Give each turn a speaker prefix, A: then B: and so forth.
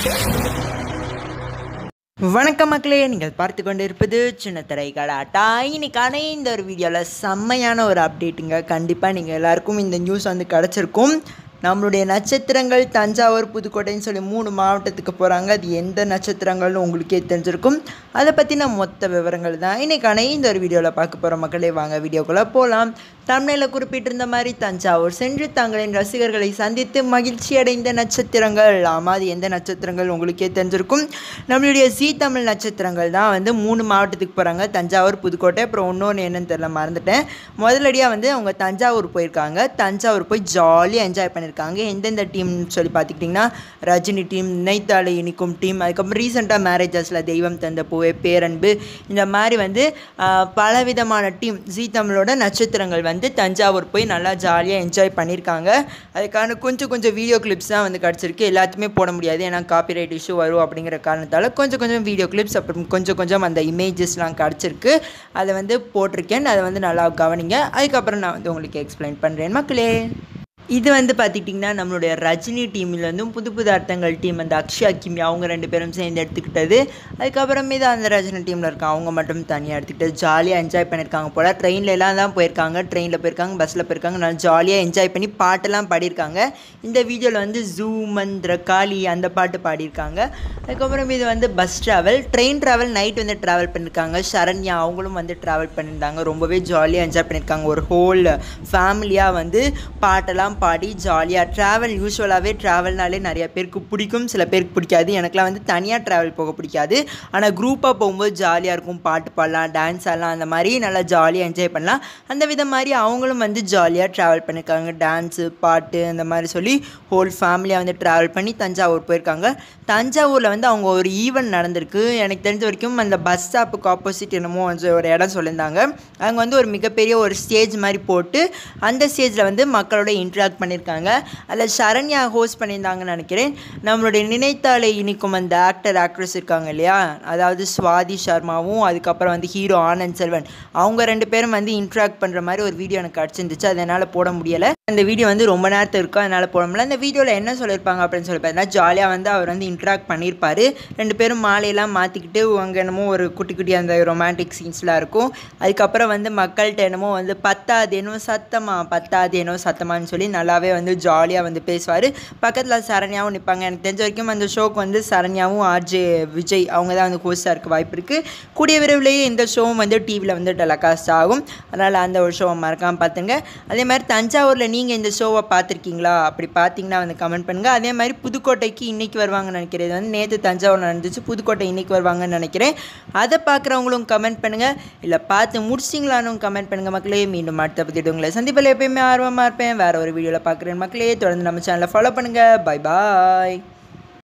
A: வணக்கம் மக்களே, நீங்கள் பார்த்து கொண்டு இருப்பது சின்ன திரை கலாட்டா. இன்னைக்கான இந்த ஒரு வீடியோவில் செம்மையான ஒரு அப்டேட்டுங்க. கண்டிப்பாக நீங்கள் எல்லாருக்கும் இந்த நியூஸ் வந்து கிடச்சிருக்கும். நம்மளுடைய நட்சத்திரங்கள் தஞ்சாவூர், புதுக்கோட்டைன்னு சொல்லி 3 மாவட்டத்துக்கு போகிறாங்க. அது எந்த நட்சத்திரங்கள்னு உங்களுக்கே தெரிஞ்சிருக்கும். அதை பற்றின மொத்த விவரங்கள் தான் இன்றைக்கான இந்த ஒரு வீடியோவில் பார்க்க போகிற மக்களே. வாங்க வீடியோக்குள்ளே போகலாம். தமிழில் குறிப்பிட்டிருந்த மாதிரி தஞ்சாவூர் சென்று தங்களின் ரசிகர்களை சந்தித்து மகிழ்ச்சி அடைந்த நட்சத்திரங்கள். ஆமாம், அது எந்த நட்சத்திரங்கள் உங்களுக்கே தெரிஞ்சிருக்கும். நம்மளுடைய ஜீ தமிழ் நட்சத்திரங்கள் தான் வந்து 3 மாவட்டத்துக்கு போகிறாங்க. தஞ்சாவூர், புதுக்கோட்டை, அப்புறம் இன்னொன்று என்னன்னு தெரியல, மறந்துட்டேன். முதலடியாக வந்து அவங்க தஞ்சாவூர் போயிருக்காங்க. தஞ்சாவூர் போய் ஜாலியாக என்ஜாய் பண்ணியிருக்காங்க. எந்தெந்த டீம்னு சொல்லி பார்த்துக்கிட்டிங்கன்னா, ரஜினி டீம், நினைத்தாலே இனிக்கும் டீம், அதுக்கப்புறம் ரீசெண்டாக மேரேஜஸில் தெய்வம் தந்த பூவே, பேரன்பு, இந்த மாதிரி வந்து பலவிதமான டீம் ஜீ தமிழோட நட்சத்திரங்கள் வந்து தஞ்சாவூர் போய் நல்லா ஜாலியாக என்ஜாய் பண்ணியிருக்காங்க. அதுக்கான கொஞ்சம் வீடியோ கிளிப்ஸ் தான் வந்து கிடச்சிருக்கு. எல்லாத்தையுமே போட முடியாது, ஏன்னா காப்பிரைட் இஷ்யூ வரும் அப்படிங்கிற காரணத்தால் கொஞ்சம் வீடியோ கிளிப்ஸ், அப்புறம் கொஞ்சம் அந்த இமேஜஸ்லாம் கிடச்சிருக்கு. அதை வந்து போட்டிருக்கேன். அதை வந்து நல்லா கவனிங்க. அதுக்கப்புறம் நான் வந்து உங்களுக்கு எக்ஸ்பிளைன் பண்ணுறேன் மக்களே. இது வந்து பார்த்துக்கிட்டிங்கன்னா, நம்மளுடைய ரஜினி டீம்லேருந்தும் புது அர்த்தங்கள் டீம், அந்த அக்ஷயா கிமி, அவங்க 2 பேரும் சேர்ந்து எடுத்துக்கிட்டது. அதுக்கப்புறமே தான் அந்த ரஜினி டீமில் இருக்காங்க, அவங்க மட்டும் தனியாக எடுத்துக்கிட்டது. ஜாலியாக என்ஜாய் பண்ணியிருக்காங்க போல். ட்ரெயின்லலாம் தான் போயிருக்காங்க, ட்ரெயினில் போயிருக்காங்க, பஸ்ஸில் போயிருக்காங்க. நல்லா ஜாலியாக என்ஜாய் பண்ணி பாட்டெல்லாம் பாடியிருக்காங்க. இந்த வீடியோவில் வந்து ஜூ மந்திர காளி அந்த பாட்டு பாடியிருக்காங்க. அதுக்கப்புறம் இது வந்து bus travel, train travel, night வந்து ட்ராவல் பண்ணியிருக்காங்க. சரண்யா அவங்களும் வந்து ட்ராவல் பண்ணியிருந்தாங்க. ரொம்பவே ஜாலியாக என்ஜாய் பண்ணியிருக்காங்க. ஒரு ஹோல் ஃபேமிலியாக வந்து பாட்டெல்லாம் பாடி ஜாலியாக ட்ராவல். யூஸ்வலாகவே ட்ராவல்னாலே நிறைய பேருக்கு பிடிக்கும், சில பேருக்கு பிடிக்காது. எனக்குலாம் வந்து தனியாக ட்ராவல் போக பிடிக்காது, ஆனால் குரூப்பாக போகும்போது ஜாலியாக இருக்கும். பாட்டு பாடலாம், டான்ஸ் ஆடலாம், அந்த மாதிரி நல்லா ஜாலியாக என்ஜாய் பண்ணலாம். அந்த விதம் மாதிரி அவங்களும் வந்து ஜாலியாக ட்ராவல் பண்ணியிருக்காங்க. டான்ஸு, பாட்டு, அந்த மாதிரி சொல்லி ஹோல் ஃபேமிலியாக வந்து ட்ராவல் பண்ணி தஞ்சாவூர் போயிருக்காங்க. தஞ்சாவூரில் வந்து அவங்க ஒரு ஈவெண்ட் நடந்திருக்கு. எனக்கு தெரிஞ்ச வரைக்கும் அந்த பஸ் ஸ்டாப்புக்கு ஆப்போசிட் என்னமோ ஒரு இடம் சொல்லியிருந்தாங்க. அங்கே வந்து ஒரு மிகப்பெரிய ஒரு ஸ்டேஜ் மாதிரி போட்டு அந்த ஸ்டேஜில் வந்து மக்களோட இன்ட்ராக்ட் பண்ணியிருக்காங்க. அதில் சரண்யா ஹோஸ்ட் பண்ணியிருந்தாங்கன்னு நினைக்கிறேன். நம்மளுடைய நினைத்தாலே இனிக்கும் அந்த ஆக்ட்ரஸ் இருக்காங்க இல்லையா, அதாவது சுவாதி சர்மாவும் அதுக்கப்புறம் வந்து ஹீரோ ஆனந்த் செல்வன், அவங்க 2 பேரும் வந்து இன்ட்ராக்ட் பண்ணுற மாதிரி ஒரு வீடியோ எனக்கு கிடச்சிருந்துச்சு. அதனால் போட முடியலை. அந்த வீடியோ வந்து ரொம்ப நேரத்துக்கு இருக்கும், அதனால் போட முடியல. அந்த வீடியோவில் என்ன சொல்லியிருப்பாங்க அப்படின்னு சொல்லி பார்த்தீங்கன்னா, ஜாலியாக வந்து அவர் வந்து இன்ட்ராக்ட் பண்ணியிருப்பார். 2 பேரும் மாலையெல்லாம் மாற்றிக்கிட்டு அங்கே என்னமோ ஒரு குட்டி அந்த ரொமான்டிக் சீன்ஸ்லாம் இருக்கும். அதுக்கப்புறம் வந்து மக்கள்கிட்ட என்னமோ வந்து பத்தாதேனோ சத்தமான்னு சொல்லி நல்லாவே வந்து ஜாலியாக வந்து பேசுவார். பக்கத்தில் சரண்யாவும் நிற்பாங்க. எனக்கு தெரிஞ்ச வரைக்கும் அந்த ஷோக்கு வந்து சரண்யாவும் ஆர்ஜே விஜய் அவங்க தான் வந்து ஹோஸ்டாக இருக்க வாய்ப்பு இருக்குது. கூடிய விரைவிலேயே இந்த ஷோவும் வந்து டிவியில் வந்து டெலிகாஸ்ட் ஆகும். அதனால் அந்த ஒரு ஷோவை மறக்காமல் பார்த்துங்க. அதே மாதிரி தஞ்சாவூரில் நீங்கள் இந்த ஷோவை பார்த்துருக்கீங்களா? அப்படி பார்த்தீங்கன்னா வந்து கமெண்ட் பண்ணுங்கள். அதே மாதிரி புதுக்கோட்டைக்கு இன்றைக்கி வருவாங்கன்னு நினைக்கிறேன். இது வந்து நேற்று தஞ்சாவூர் நடந்துச்சு, புதுக்கோட்டை இன்றைக்கி வருவாங்கன்னு நினைக்கிறேன். அதை பார்க்குறவங்களும் கமெண்ட் பண்ணுங்கள், இல்லை பார்த்து முடிச்சிங்களான்னு கமெண்ட் பண்ணுங்கள் மக்களே. மீண்டும் அடுத்த பற்றி உங்களை சந்திப்பில் எப்பயுமே ஆர்வமாக இருப்பேன். வேறு ஒரு வீடியோவில் பார்க்குறேன் மக்களே. தொடர்ந்து நம்ம சேனலை ஃபாலோ பண்ணுங்கள். பை பாய்.